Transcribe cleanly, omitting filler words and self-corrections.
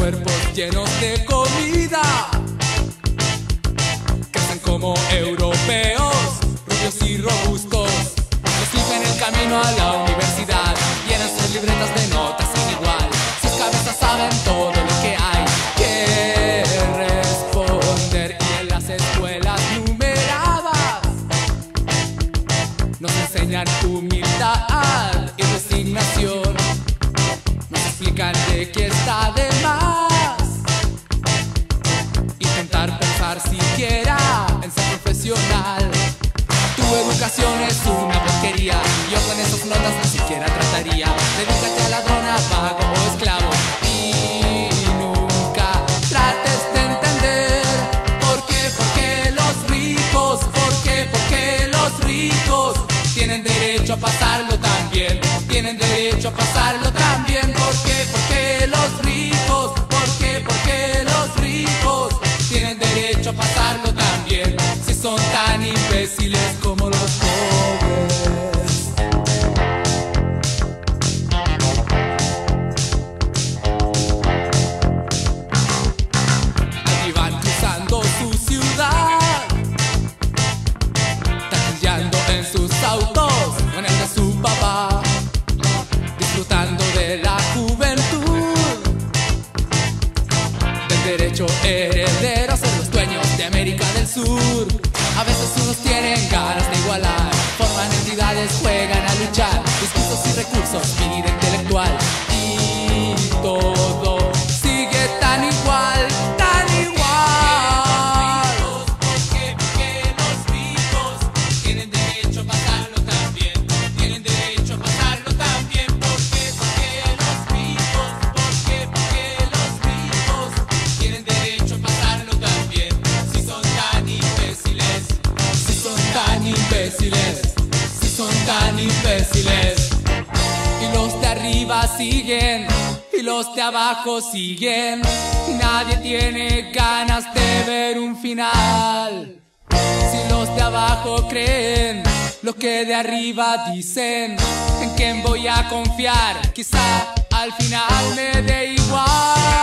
cuerpos llenos de comida. Crecen como europeos, rubios y robustos. Les limpian el camino a la universidad, llenan sus libretas de notas sin igual. Sus cabezas saben todo lo que hay que responder. Y en las escuelas numeradas nos enseñan humildad y resignación. Nos explican de que está de más intentar pensar siquiera en ser profesional. Tu educación es una porquería, yo con esas notas ni siquiera trataría. Dedícate a ladrona, vago o esclavo y nunca trates de entender por qué los ricos, por qué los ricos tienen derecho a pasarlo también, tienen derecho a pasarlo también. ¿Por qué los ricos, por qué los ricos tienen derecho a pasarlo también, si son tan imbéciles como los pobres? Allí van cruzando su ciudad, taquilleando en sus autos o en el de su papá, disfrutando de la juventud, del derecho heredero a ser los dueños de América del Sur. A veces unos tienen ganas de igualar, forman entidades, juegan a luchar, discursos y recursos, vida intelectual, y todo sigue tan igual, tan igual. Porque los ricos tienen derecho a pasarlo también, tienen derecho a pasarlo también. Porque los ricos, porque los ricos tienen derecho a pasarlo también, si son tan imbéciles, si son tan imbéciles, si son tan imbéciles. Y los de arriba siguen, y los de abajo siguen, y nadie tiene ganas de ver un final. Si los de abajo creen lo que de arriba dicen, ¿en quién voy a confiar? Quizá al final me dé igual.